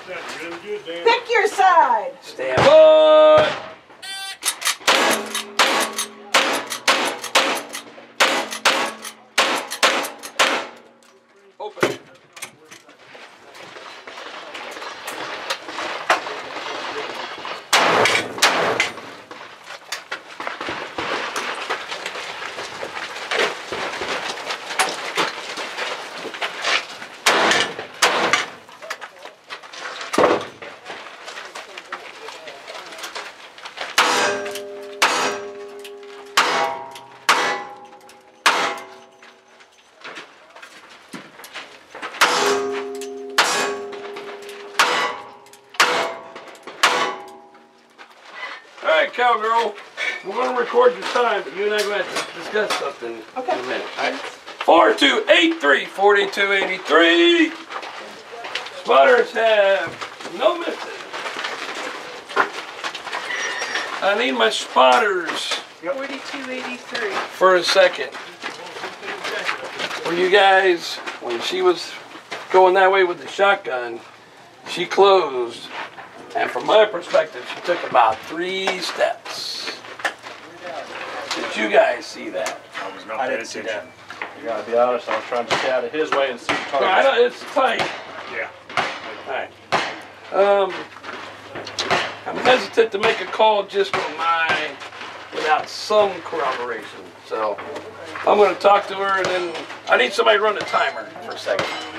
Really good, Dan. Pick your side. Stand by. Open. Cowgirl, we're going to record your time, but you and I are going to discuss something in a minute. All right? 4283, 4283. Spotters have no misses. I need my spotters. 4283. For a second. Were you guys, when she was going that way with the shotgun, she closed. And from my perspective, she took about 3 steps. Did you guys see that? I was not paying attention. You gotta be honest, I was trying to stay out of his way and see the target. It's tight. Yeah. Alright. I'm hesitant to make a call just without some corroboration. So I'm gonna talk to her and then I need somebody to run the timer for a second.